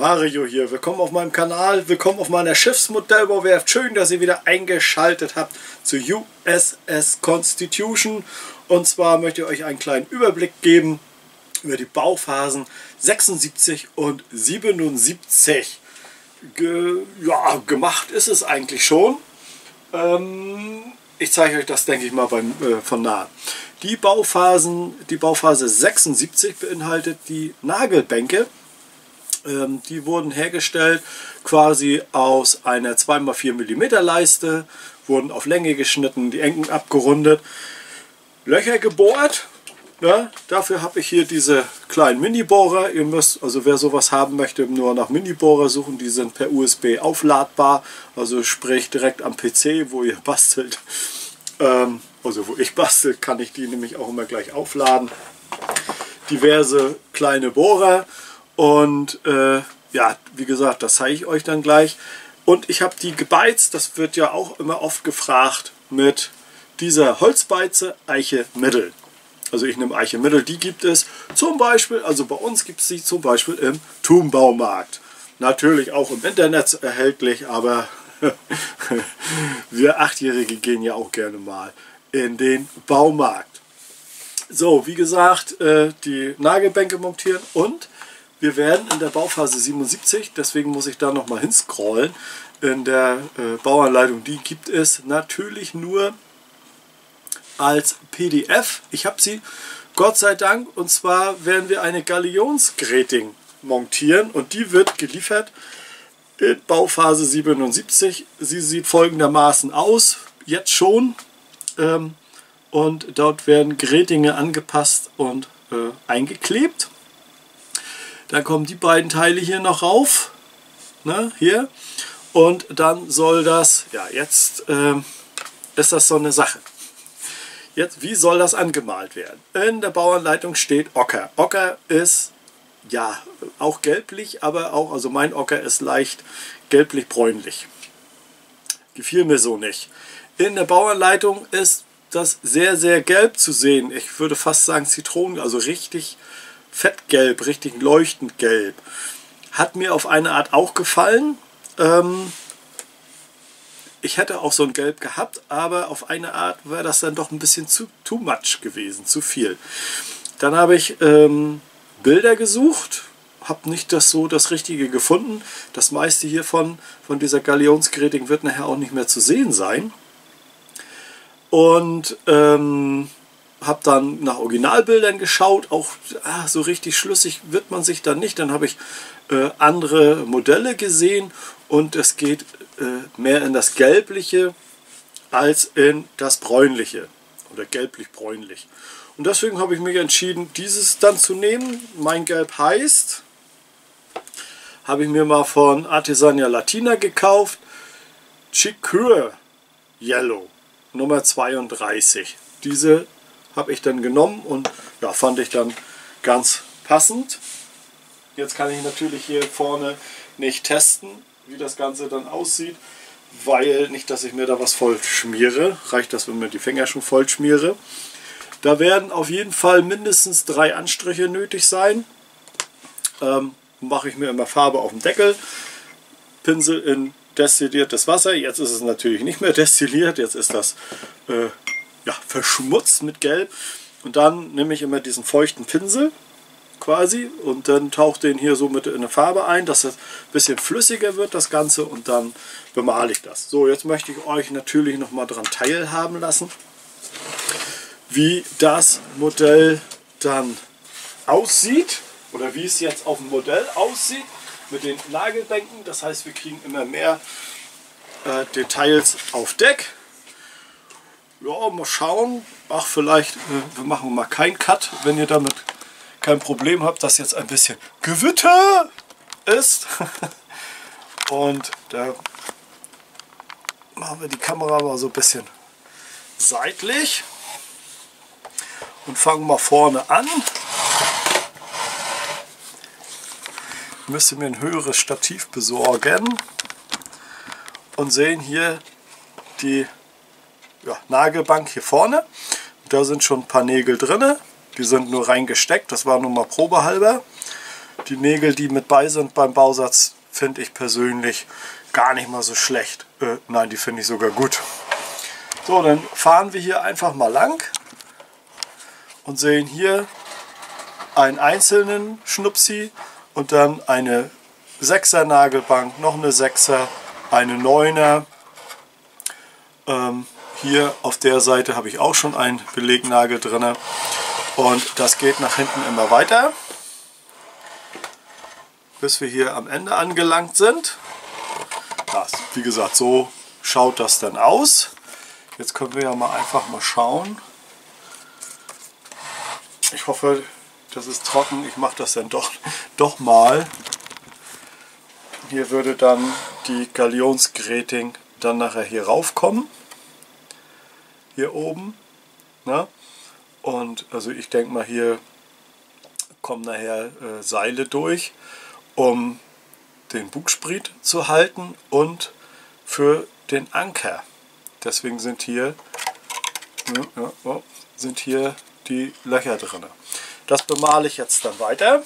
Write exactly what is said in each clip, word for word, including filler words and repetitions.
Mario hier, willkommen auf meinem Kanal, willkommen auf meiner Schiffsmodellbauwerft. Schön, dass ihr wieder eingeschaltet habt zu U S S Constitution. Und zwar möchte ich euch einen kleinen Überblick geben über die Bauphasen sechsundsiebzig und siebenundsiebzig. Ge ja, gemacht ist es eigentlich schon. Ähm, ich zeige euch das, denke ich mal, beim, äh, von nah. Die Bauphasen, die Bauphase sechsundsiebzig beinhaltet die Nagelbänke. Ähm, die wurden hergestellt quasi aus einer zwei mal vier Millimeter Leiste, wurden auf Länge geschnitten, die Enden abgerundet, Löcher gebohrt. Ja, dafür habe ich hier diese kleinen Mini-Bohrer. Ihr müsst, also wer sowas haben möchte, nur nach Mini-Bohrer suchen. Die sind per U S B aufladbar, also sprich direkt am P C, wo ihr bastelt. Ähm, also wo ich bastel, kann ich die nämlich auch immer gleich aufladen. Diverse kleine Bohrer. Und äh, ja, wie gesagt, das zeige ich euch dann gleich. Und ich habe die gebeizt, das wird ja auch immer oft gefragt, mit dieser Holzbeize Eiche Mittel. Also ich nehme Eiche Mittel, die gibt es zum Beispiel, also bei uns gibt es sie zum Beispiel im Thun-Baumarkt. Natürlich auch im Internet erhältlich, aber wir Achtjährige gehen ja auch gerne mal in den Baumarkt. So, wie gesagt, äh, die Nagelbänke montieren und wir werden in der Bauphase siebenundsiebzig, deswegen muss ich da nochmal hinscrollen, in der äh, Bauanleitung, die gibt es natürlich nur als P D F. Ich habe sie, Gott sei Dank, und zwar werden wir eine Galionsgrating montieren und die wird geliefert in Bauphase siebenundsiebzig. Sie sieht folgendermaßen aus, jetzt schon, ähm, und dort werden Grätinge angepasst und äh, eingeklebt. Dann kommen die beiden Teile hier noch rauf, ne, hier, und dann soll das, ja, jetzt äh, ist das so eine Sache. Jetzt, wie soll das angemalt werden? In der Bauanleitung steht Ocker. Ocker ist, ja, auch gelblich, aber auch, also mein Ocker ist leicht gelblich-bräunlich. Gefiel mir so nicht. In der Bauanleitung ist das sehr, sehr gelb zu sehen. Ich würde fast sagen Zitronen, also richtig fettgelb, richtig leuchtend gelb. Hat mir auf eine Art auch gefallen. Ähm, ich hätte auch so ein Gelb gehabt, aber auf eine Art wäre das dann doch ein bisschen zu too much gewesen, zu viel. Dann habe ich ähm, Bilder gesucht, habe nicht das so das Richtige gefunden. Das meiste hiervon, von dieser Galionsgrating, wird nachher auch nicht mehr zu sehen sein. Und ähm, habe dann nach Originalbildern geschaut, auch ah, so richtig schlüssig wird man sich dann nicht. Dann habe ich äh, andere Modelle gesehen und es geht äh, mehr in das Gelbliche als in das Bräunliche oder gelblich-bräunlich. Und deswegen habe ich mich entschieden, dieses dann zu nehmen. Mein Gelb heißt, habe ich mir mal von Artesania Latina gekauft, Chicoor Yellow Nummer zweiunddreißig. Diese habe ich dann genommen und ja, fand ich dann ganz passend. Jetzt kann ich natürlich hier vorne nicht testen, wie das Ganze dann aussieht, weil nicht, dass ich mir da was voll schmiere. Reicht das, wenn mir die Finger schon voll schmiere. Da werden auf jeden Fall mindestens drei Anstriche nötig sein. Ähm, mache ich mir immer Farbe auf den Deckel, Pinsel in destilliertes Wasser. Jetzt ist es natürlich nicht mehr destilliert, jetzt ist das äh, ja, verschmutzt mit Gelb. Und dann nehme ich immer diesen feuchten Pinsel quasi und dann tauche den hier so mit in eine Farbe ein, dass es ein bisschen flüssiger wird, das Ganze, und dann bemale ich das. So, jetzt möchte ich euch natürlich noch mal daran teilhaben lassen, wie das Modell dann aussieht oder wie es jetzt auf dem Modell aussieht mit den Nagelbänken. Das heißt, wir kriegen immer mehr äh, Details auf Deck. Ja, mal schauen. Ach, vielleicht, äh, wir machen mal keinen Cut, wenn ihr damit kein Problem habt, dass jetzt ein bisschen Gewitter ist. Und da machen wir die Kamera mal so ein bisschen seitlich und fangen mal vorne an. Ich müsste mir ein höheres Stativ besorgen und sehen hier die ja, Nagelbank hier vorne. Da sind schon ein paar Nägel drin. Die sind nur reingesteckt. Das war nur mal probehalber. Die Nägel, die mit bei sind beim Bausatz, finde ich persönlich gar nicht mal so schlecht. Äh, nein, die finde ich sogar gut. So, dann fahren wir hier einfach mal lang und sehen hier einen einzelnen Schnupsi und dann eine sechser Nagelbank, noch eine sechser, eine neuner. Ähm, hier auf der Seite habe ich auch schon einen Belegnagel drin. Und das geht nach hinten immer weiter, bis wir hier am Ende angelangt sind. Das, wie gesagt, so schaut das dann aus. Jetzt können wir ja mal einfach mal schauen. Ich hoffe, das ist trocken. Ich mache das dann doch, doch mal. Hier würde dann die Galionsgrating dann nachher hier raufkommen. Hier oben. Na? Und also ich denke mal, hier kommen nachher äh, Seile durch, um den Bugspriet zu halten und für den Anker. Deswegen sind hier, ja, ja, oh, sind hier die Löcher drin. Das bemale ich jetzt dann weiter.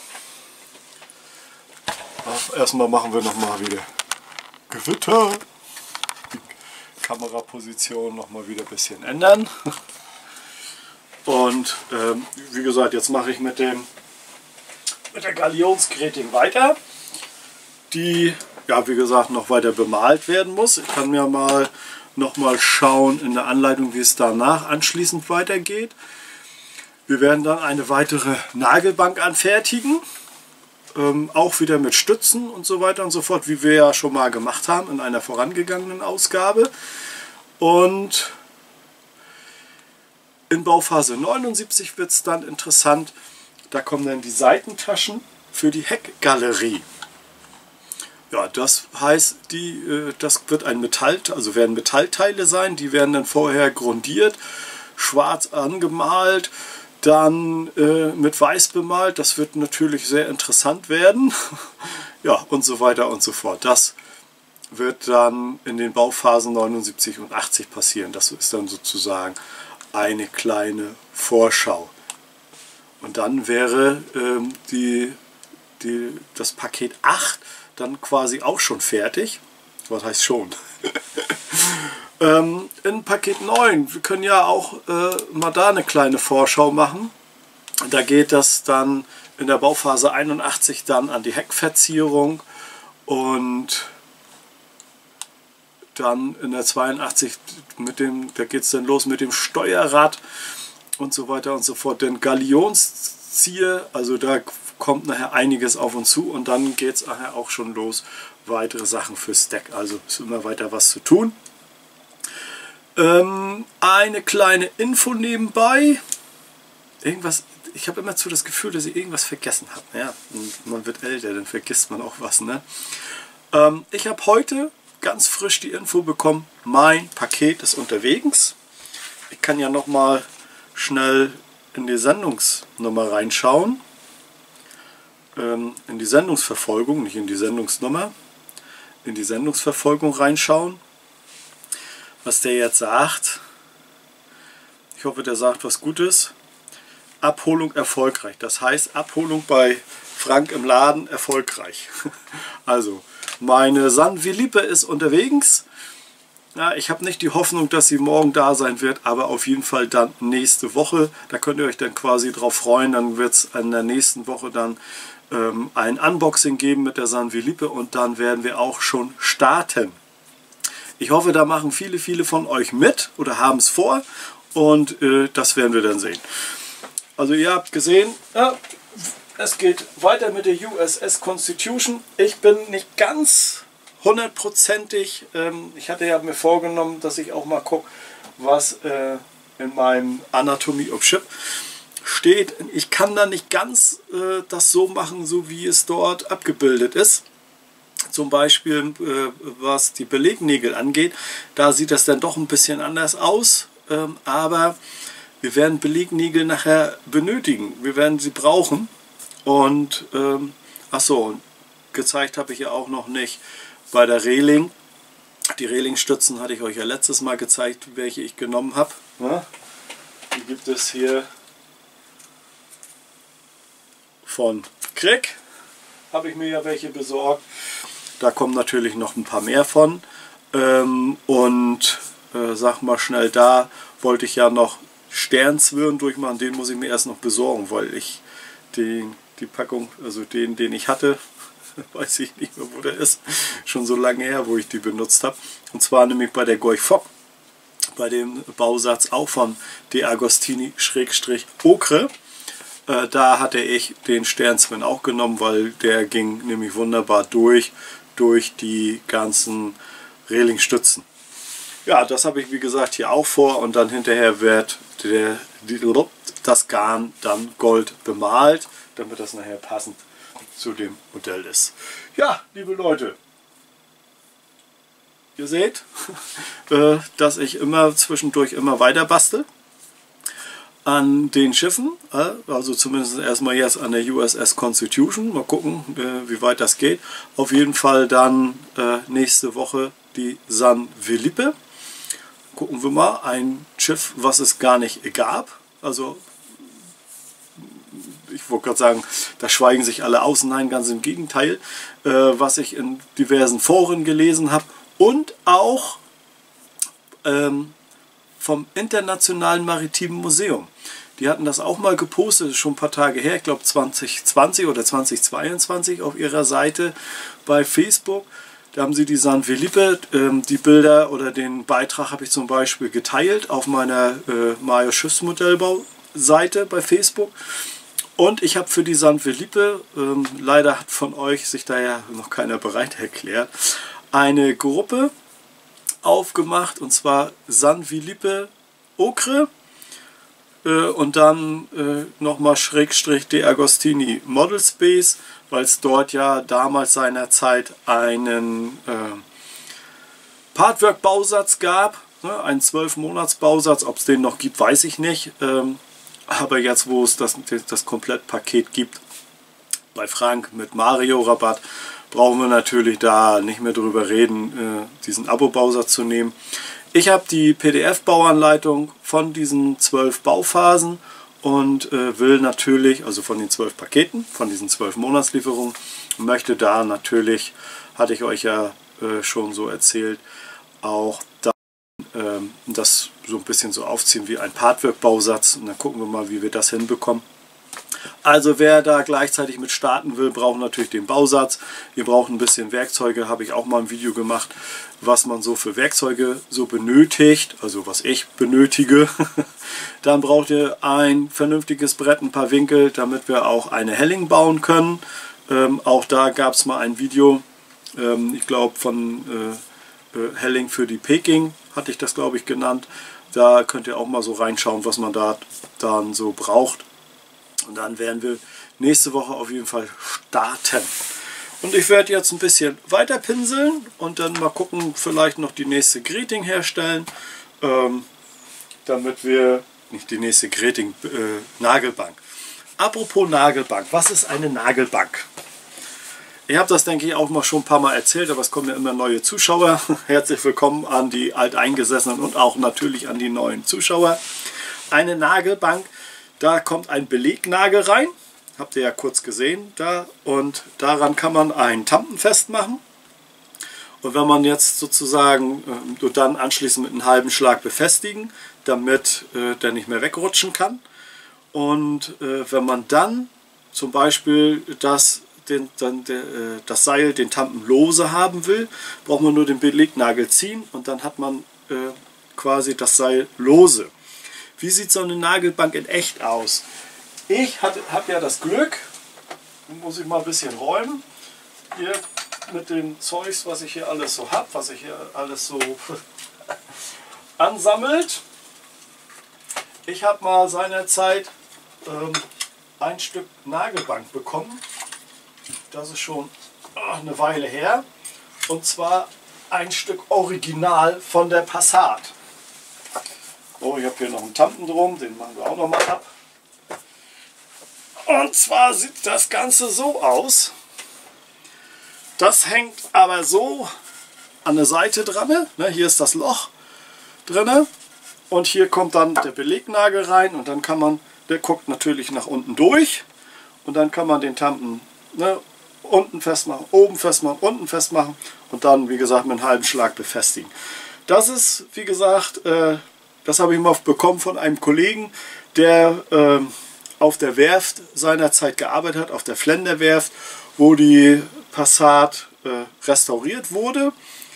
Ach, erstmal machen wir noch mal wieder Gewitter. Die Kameraposition noch mal wieder ein bisschen ändern. Und ähm, wie gesagt, jetzt mache ich mit dem mit der Galionsgrating weiter, die ja wie gesagt noch weiter bemalt werden muss. Ich kann mir mal noch mal schauen in der Anleitung, wie es danach anschließend weitergeht. Wir werden dann eine weitere Nagelbank anfertigen, ähm, auch wieder mit Stützen und so weiter und so fort, wie wir ja schon mal gemacht haben in einer vorangegangenen Ausgabe. Und in Bauphase neunundsiebzig wird es dann interessant, da kommen dann die Seitentaschen für die Heckgalerie. Ja, das heißt, die, das wird ein Metall, also werden Metallteile sein, die werden dann vorher grundiert, schwarz angemalt, dann äh, mit weiß bemalt. Das wird natürlich sehr interessant werden. Ja, und so weiter und so fort. Das wird dann in den Bauphasen neunundsiebzig und achtzig passieren. Das ist dann sozusagen eine kleine Vorschau. Und dann wäre ähm, die, die, das Paket acht dann quasi auch schon fertig. Was heißt schon? ähm, in Paket neun, wir können ja auch äh, mal da eine kleine Vorschau machen. Da geht das dann in der Bauphase einundachtzig dann an die Heckverzierung und dann in der zweiundachtzig, mit dem, da geht es dann los mit dem Steuerrad und so weiter und so fort. Den Galionszieher, also da kommt nachher einiges auf uns zu und dann geht es nachher auch schon los. Weitere Sachen fürs Deck, also ist immer weiter was zu tun. Ähm, eine kleine Info nebenbei. Irgendwas, ich habe immer so das Gefühl, dass ich irgendwas vergessen habe. Ja, man wird älter, dann vergisst man auch was. Ne? Ähm, ich habe heute ganz frisch die Info bekommen, mein Paket ist unterwegs. Ich kann ja noch mal schnell in die Sendungsnummer reinschauen. Ähm, in die Sendungsverfolgung, nicht in die Sendungsnummer, in die Sendungsverfolgung reinschauen. Was der jetzt sagt. Ich hoffe, der sagt was Gutes. Abholung erfolgreich. Das heißt, Abholung bei Frank im Laden erfolgreich. Also, meine San Felipe ist unterwegs. Ja, ich habe nicht die Hoffnung, dass sie morgen da sein wird, aber auf jeden Fall dann nächste Woche. Da könnt ihr euch dann quasi drauf freuen. Dann wird es in der nächsten Woche dann ähm, ein Unboxing geben mit der San Felipe und dann werden wir auch schon starten. Ich hoffe, da machen viele, viele von euch mit oder haben es vor und äh, das werden wir dann sehen. Also ihr habt gesehen, ja, es geht weiter mit der U S S Constitution. Ich bin nicht ganz hundertprozentig, ähm, ich hatte ja mir vorgenommen, dass ich auch mal gucke, was äh, in meinem Anatomy of Ship steht. Ich kann da nicht ganz äh, das so machen, so wie es dort abgebildet ist. Zum Beispiel äh, was die Belegnägel angeht, da sieht das dann doch ein bisschen anders aus, ähm, aber wir werden Belegnägel nachher benötigen, wir werden sie brauchen und ähm, achso, gezeigt habe ich ja auch noch nicht bei der Reling. Die Relingstützen hatte ich euch ja letztes Mal gezeigt, welche ich genommen habe. Ja? Die gibt es hier von Krieg. habe ich mir ja welche besorgt. Da kommen natürlich noch ein paar mehr von. Ähm, und äh, sag mal schnell, da wollte ich ja noch Sternzwirn durchmachen. Den muss ich mir erst noch besorgen, weil ich den, die Packung, also den, den ich hatte, weiß ich nicht mehr, wo der ist. Schon so lange her, wo ich die benutzt habe. Und zwar nämlich bei der Gorch Fock. Bei dem Bausatz auch von De Agostini-Ocre. Äh, da hatte ich den Sternzwirn auch genommen, weil der ging nämlich wunderbar durch, durch die ganzen Relingstützen. Ja, das habe ich wie gesagt hier auch vor und dann hinterher wird der, die, das Garn dann gold bemalt, damit das nachher passend zu dem Modell ist. Ja, liebe Leute, ihr seht, äh, dass ich immer zwischendurch immer weiter bastel an den Schiffen, äh, also zumindest erstmal jetzt an der U S S Constitution. Mal gucken, äh, wie weit das geht. Auf jeden Fall dann äh, nächste Woche die San Felipe. Gucken wir mal, ein Schiff, was es gar nicht gab. Also ich wollte gerade sagen, da schweigen sich alle aus. Nein, ganz im Gegenteil, äh, was ich in diversen Foren gelesen habe und auch ähm, vom Internationalen Maritimen Museum. Die hatten das auch mal gepostet, das ist schon ein paar Tage her, ich glaube zwanzig zwanzig oder zwanzig zweiundzwanzig auf ihrer Seite bei Facebook. Da haben sie die San Felipe, ähm, die Bilder oder den Beitrag habe ich zum Beispiel geteilt auf meiner äh, Mario Schiffsmodellbau Seite bei Facebook. Und ich habe für die San Felipe, ähm, leider hat von euch sich da ja noch keiner bereit erklärt, eine Gruppe aufgemacht, und zwar San Felipe Ocre äh, und dann äh, nochmal Schrägstrich De Agostini Model Space, weil es dort ja damals seinerzeit einen äh, Partwork-Bausatz gab, ne, einen zwölf Monats Bausatz, ob es den noch gibt, weiß ich nicht, ähm, aber jetzt, wo es das, das Komplettpaket gibt, bei Frank mit Mario-Rabatt, brauchen wir natürlich da nicht mehr drüber reden, äh, diesen Abo-Bausatz zu nehmen. Ich habe die P D F-Bauanleitung von diesen zwölf Bauphasen und äh, will natürlich, also von den zwölf Paketen, von diesen zwölf Monatslieferungen, möchte da natürlich, hatte ich euch ja äh, schon so erzählt, auch da, äh, das so ein bisschen so aufziehen wie ein Partwork-Bausatz, und dann gucken wir mal, wie wir das hinbekommen. Also wer da gleichzeitig mit starten will, braucht natürlich den Bausatz. Ihr braucht ein bisschen Werkzeuge, habe ich auch mal ein Video gemacht, was man so für Werkzeuge so benötigt, also was ich benötige. Dann braucht ihr ein vernünftiges Brett, ein paar Winkel, damit wir auch eine Helling bauen können. Ähm, auch da gab es mal ein Video, ähm, ich glaube von äh, äh, Helling für die Peking, hatte ich das glaube ich genannt. Da könnt ihr auch mal so reinschauen, was man da dann so braucht. Und dann werden wir nächste Woche auf jeden Fall starten. Und ich werde jetzt ein bisschen weiter pinseln und dann mal gucken, vielleicht noch die nächste Greeting herstellen, ähm, damit wir, nicht die nächste Greeting, äh, Nagelbank. Apropos Nagelbank, was ist eine Nagelbank? Ich habe das, denke ich, auch mal schon ein paar Mal erzählt, aber es kommen ja immer neue Zuschauer. Herzlich willkommen an die Alteingesessenen und auch natürlich an die neuen Zuschauer. Eine Nagelbank, da kommt ein Belegnagel rein, habt ihr ja kurz gesehen, da, und daran kann man einen Tampen festmachen. Und wenn man jetzt sozusagen äh, dann anschließend mit einem halben Schlag befestigen, damit äh, der nicht mehr wegrutschen kann. Und äh, wenn man dann zum Beispiel das, den, dann der, äh, das Seil, den Tampen lose haben will, braucht man nur den Belegnagel ziehen und dann hat man äh, quasi das Seil lose. Wie sieht so eine Nagelbank in echt aus? Ich habe ja das Glück, muss ich mal ein bisschen räumen, hier mit dem Zeugs, was ich hier alles so habe, was ich hier alles so ansammelt. Ich habe mal seinerzeit ähm, ein Stück Nagelbank bekommen. Das ist schon oh, eine Weile her. Und zwar ein Stück Original von der Passat. Oh, ich habe hier noch einen Tampen drum, den machen wir auch noch mal ab. Und zwar sieht das Ganze so aus. Das hängt aber so an der Seite dran. Ne, hier ist das Loch drin. Und hier kommt dann der Belegnagel rein und dann kann man, der guckt natürlich nach unten durch. Und dann kann man den Tampen, ne, unten festmachen, oben festmachen, unten festmachen und dann, wie gesagt, mit einem halben Schlag befestigen. Das ist, wie gesagt, äh, das habe ich mal bekommen von einem Kollegen, der äh, auf der Werft seinerzeit gearbeitet hat, auf der Flender-Werft, wo die Passat äh, restauriert wurde.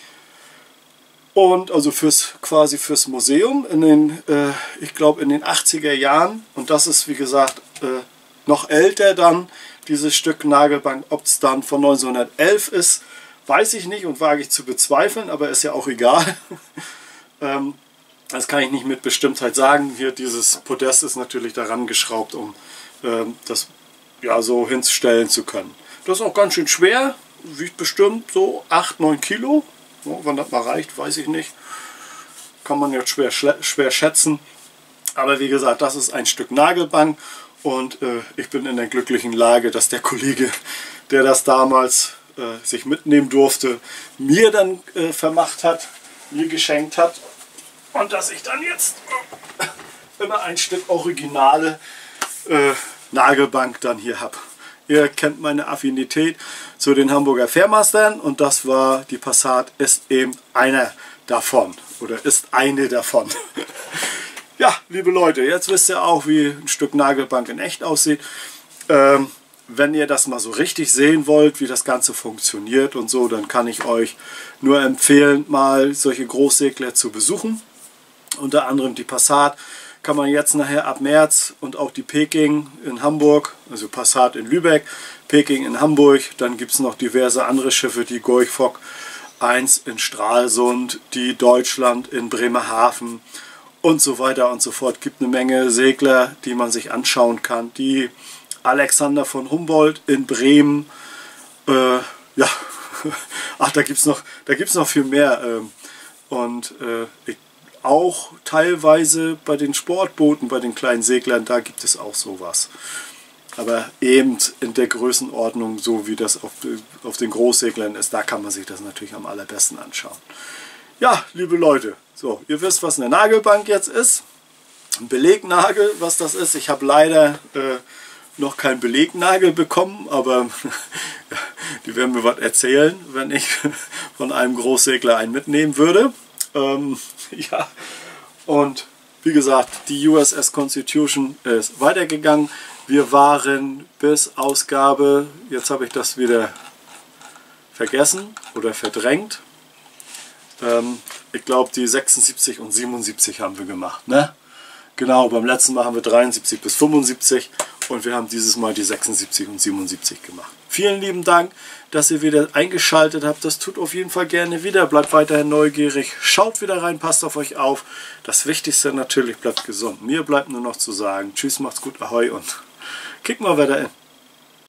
Und also fürs, quasi fürs Museum in den, äh, ich glaube in den achtziger Jahren. Und das ist, wie gesagt, äh, noch älter dann, dieses Stück Nagelbank. Ob es dann von neunzehnhundertelf ist, weiß ich nicht und wage ich zu bezweifeln, aber ist ja auch egal. ähm, das kann ich nicht mit Bestimmtheit sagen. Hier dieses Podest ist natürlich daran geschraubt, um ähm, das ja so hinstellen zu können. Das ist auch ganz schön schwer, wiegt bestimmt so acht, neun Kilo. Ja, wann das mal reicht, weiß ich nicht. Kann man jetzt schwer, schwer schätzen. Aber wie gesagt, das ist ein Stück Nagelbank und äh, ich bin in der glücklichen Lage, dass der Kollege, der das damals äh, sich mitnehmen durfte, mir dann äh, vermacht hat, mir geschenkt hat und dass ich dann jetzt äh, immer ein Stück originale äh, Nagelbank dann hier habe. Ihr kennt meine Affinität zu den Hamburger Fairmastern und das war, die Passat ist eben einer davon oder ist eine davon. Ja, liebe Leute, jetzt wisst ihr auch, wie ein Stück Nagelbank in echt aussieht. Ähm, wenn ihr das mal so richtig sehen wollt, wie das Ganze funktioniert und so, dann kann ich euch nur empfehlen, mal solche Großsegler zu besuchen. Unter anderem die Passat. Kann man jetzt nachher ab März und auch die Peking in Hamburg, also Passat in Lübeck, Peking in Hamburg, dann gibt es noch diverse andere Schiffe, die Gorch Fock eins in Stralsund, die Deutschland in Bremerhaven und so weiter und so fort. Gibt eine Menge Segler, die man sich anschauen kann. Die Alexander von Humboldt in Bremen, äh, ja, ach, da gibt es noch, da gibt's noch viel mehr. Ähm, und äh, ich auch teilweise bei den Sportbooten, bei den kleinen Seglern, da gibt es auch sowas. Aber eben in der Größenordnung, so wie das auf, auf den Großseglern ist, da kann man sich das natürlich am allerbesten anschauen. Ja, liebe Leute, so, ihr wisst, was eine Nagelbank jetzt ist. Ein Belegnagel, was das ist. Ich habe leider äh, noch keinen Belegnagel bekommen, aber ja, die werden mir was erzählen, wenn ich von einem Großsegler einen mitnehmen würde. Ähm, ja, und wie gesagt, die U S S Constitution ist weitergegangen. Wir waren bis Ausgabe, jetzt habe ich das wieder vergessen oder verdrängt. Ähm, ich glaube, die sechsundsiebzig und siebenundsiebzig haben wir gemacht, ne? Genau, beim letzten Mal haben wir dreiundsiebzig bis fünfundsiebzig und wir haben dieses Mal die sechsundsiebzig und siebenundsiebzig gemacht. Vielen lieben Dank, dass ihr wieder eingeschaltet habt. Das tut auf jeden Fall gerne wieder. Bleibt weiterhin neugierig. Schaut wieder rein, passt auf euch auf. Das Wichtigste natürlich, bleibt gesund. Mir bleibt nur noch zu sagen, tschüss, macht's gut, ahoi und kick mal wieder in.